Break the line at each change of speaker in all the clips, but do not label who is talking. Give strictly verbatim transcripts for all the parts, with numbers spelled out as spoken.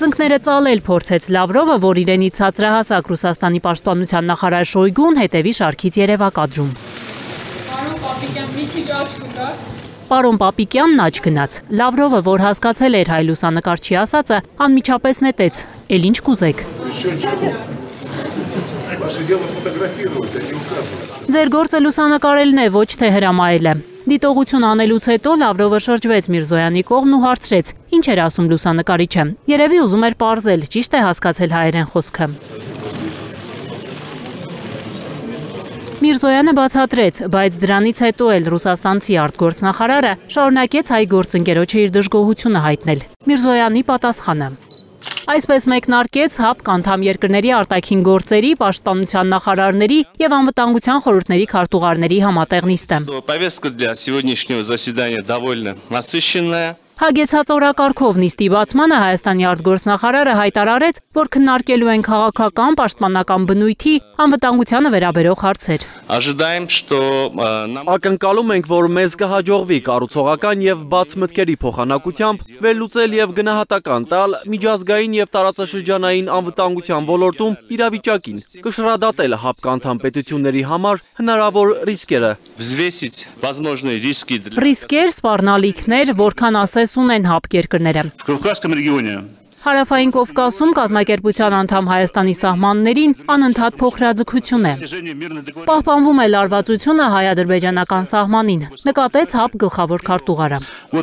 Ծնկները ծալել փորձեց Լավրովը, որ իրենից ցածրահասակ Ռուսաստանի պաշտպանության նախարար Շոյգուն հետևի շարքից երևակադրում։ Պարոն Պապիկյանն աջ գնաց։ Լավրովը, որ հասկացել էր հայ լուսանկարչի ասածը, անմիջապես նետեց. «Էլ ինչ կուզեք»։ Ձեր գործը լուսանկարելն է, ոչ թե հրամայելը։ Դիտողություն անելուց հետո Լավրովը շրջվեց Միրզոյանի կողմն ու հարցրեց. «Ինչ էր ասում լուսանկարիչը»։ Երևի ուզում էր պարզել, ճիշտ է հասկացել հայերեն խոսքը։ Միրզոյանը բացատրեց, բայց դրանից հետո էլ ռուսաստանցի արտգործնախարարը շարունակեց հայ գործընկերոջը իր դժգոհությունը հայտնել։ Միրզոյանի պատասխանը. Այսպես մեկնարկեց ՀԱՊԿ անդամ երկրների արտաքին գործերի, պաշտպանության նախարարների եւ անվտանգության խորհուրդների քարտուղարների համատեղ նիստը։ Հագեցած օրակարգով նիստի բացմանը Հայաստանի արտգործնախարարը հայտարարեց, որ քննարկելու են քաղաքական, պաշտպանական բնույթի, անվտանգությանը վերաբերող հարցեր։
Ակնկալում ենք, որ մեզ կհաջողվի կառուցողական եւ բաց մտքերի փոխանակությամբ վերլուծել եւ գնահատական տալ միջազգային եւ տարածաշրջանային անվտանգության ոլորտում իրավիճակին, կշռադատել ՀԱՊԿ անդամ պետությունների համար հնարավոր ռիսկերը։
Ռիսկեր, սպառնալիքներ, որքան ասես ունեն ՀԱՊԿ երկրները։ Հարավային Կովկասում կազմակերպության անդամ Հայաստանի սահմաններին անընդհատ փոխհրաձգություն է։ Պահպանվում է լարվածությունը հայ-ադրբեջանական սահմանին, նկատեց ՀԱՊԿ գլխավոր քարտուղարը։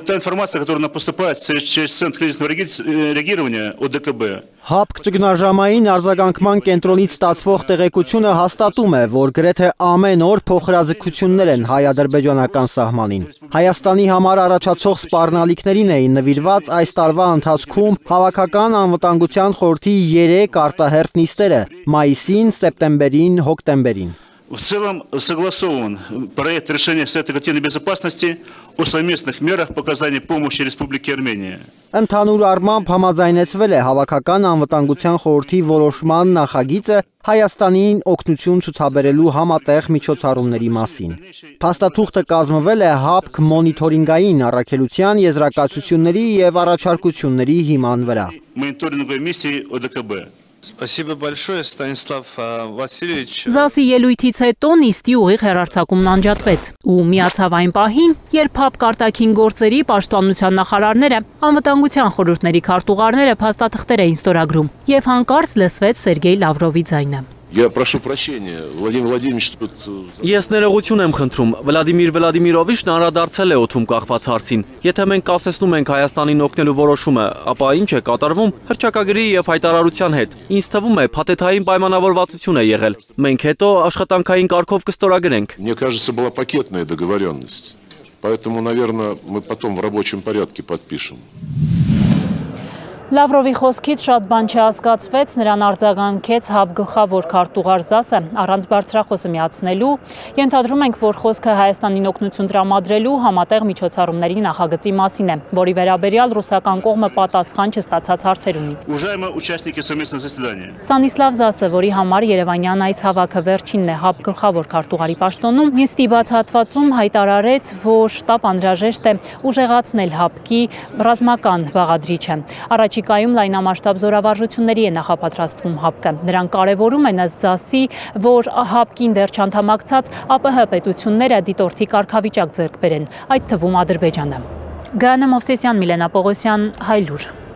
ՀԱՊԿ ճգնաժամային արձագանքման կենտրոնից ստացվող տեղեկությունը հաստատում է, որ գրեթե ամեն օր փոխհրաձգություններ են հայ-ադրբեջանական սահմանին։ Հայաստանի համար առաջացող սպառնալիքներին էին նվիրված այս տարվա ընթացքում Հավաքական անվտանգության խորհրդի երեք արտահերթ նիստերը՝ մայիսին, սեպտեմբերին, հոկտեմբերին։
В целом согласован проект решения Совета коллективной безопасности о совместных мерах по оказанию помощи Республике Армения.
Ընդհանուր առմամբ համաձայնեցվել է Հավաքական անվտանգության խորհրդի որոշման նախագիծը Հայաստանին օգնություն ցուցաբերելու համատեղ միջոցառումների մասին։ Փաստաթուղթը կազմվել է ՀԱՊԿ մոնիթորինգային առաքելության եզրակացությունների եւ առաջարկությունների հիման վրա։
Мониторинговой миссии ОДКБ.
Спасибо большое, Станислав Васильевич.
Զասի ելույթից հետո նիստի ուղիղ հեռարձակումն անջատվեց ու միացավ այն պահին, երբ ՀԱՊԿ արտաքին գործերի պաշտպանության նախարարները, անվտանգության խորհուրդների քարտուղարները փաստաթղթեր էին ստորագրում եւ հանկարծ լսվեց Սերգեյ Լավրովի ձայնը։
Я прошу прощения, Владимир Владимирович тут...
Ես ներողություն եմ խնդրում, Վլադիմիր Վլադիմիրովիչն անդրադարձել է օդում կախված հարցին։ Եթե մենք կասեցնում ենք Հայաստանին օգնելու որոշումը, ապա ինչ է կատարվում հռչակագրի եւ հայտարարության հետ։ Ինձ թվում է փաթեթային պայմանավորվածություն է եղել։ Մենք հետո աշխատանքային կարգով կստորագրենք։
Мне кажется, была пакетная договоренность. Поэтому, наверное, мы потом в рабочем порядке подпишем.
Լավրովի խոսքից շատ բան չհասկացվեց, նրան արձագանքեց ՀԱՊԿ գլխավոր քարտուղար Զասը, առանց բարձրախոսը միացնելու, ենթադրում ենք, որ խոսքը Հայաստանին օգնություն տրամադրելու համատեղ միջոցառումների նախագծի մասին է, որի վերաբերյալ ռուսական կողմը պատասխան չստացած հարցեր ունի։ Ստանիսլավ Զասը, որի համար Երևանյան այս հավաքը վերջինն է ՀԱՊԿ գլխավոր քարտուղարի պաշտոնում, նիստի բացահատվածում հայտարարեց, որ շտապ անհրաժեշտ է ուժեղացնել ՀԱՊԿ-ի ռազմական բաղադրիչը։ Առաջիկայում լայնամասշտաբ զորավարժությունների է նախապատրաստվում ՀԱՊԿ-ը։ Նրանք կարևորում են ըստ Զասի, որ ՀԱՊԿ-ին դեռ չանդամակցած ԱՊՀ պետությունները դիտորդի կարգավիճակ ձեռք բերեն, այդ թվում Ադրբեջանը։ Գայանե Մովսեսյան, Միլենա Պողոսյան, Հայլուր։